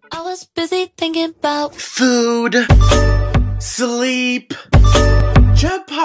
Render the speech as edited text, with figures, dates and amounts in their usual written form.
I was busy thinking about food, sleep, Japan.